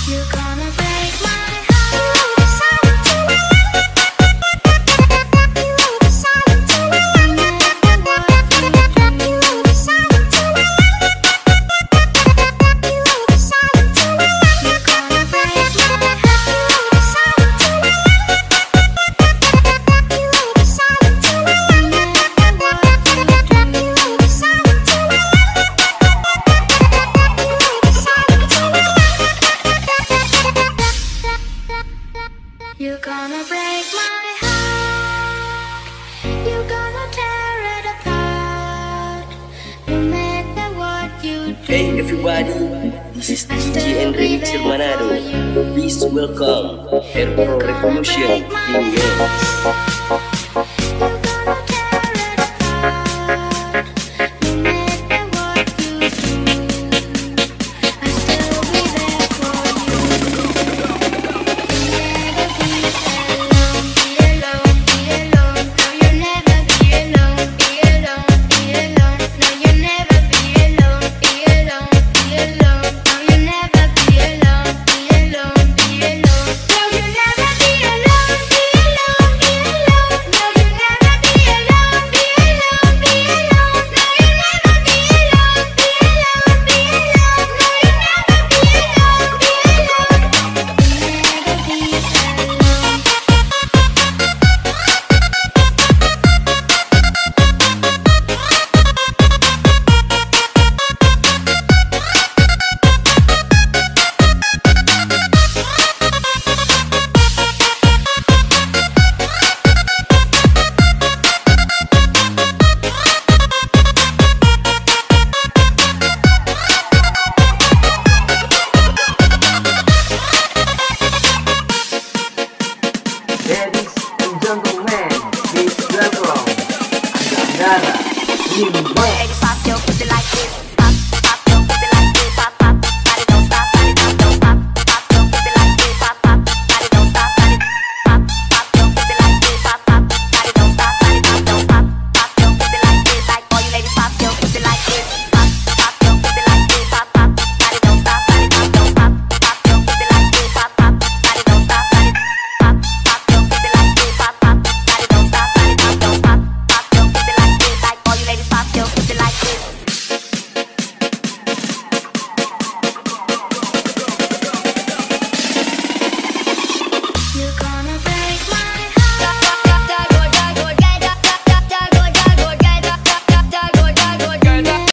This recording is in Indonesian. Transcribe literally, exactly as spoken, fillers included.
You're gonna break my heart. You're gonna tear it apart. No matter what you do. Hey everybody, this is D J and Remixer Manado. Please welcome Air Pro Revolution in Yes.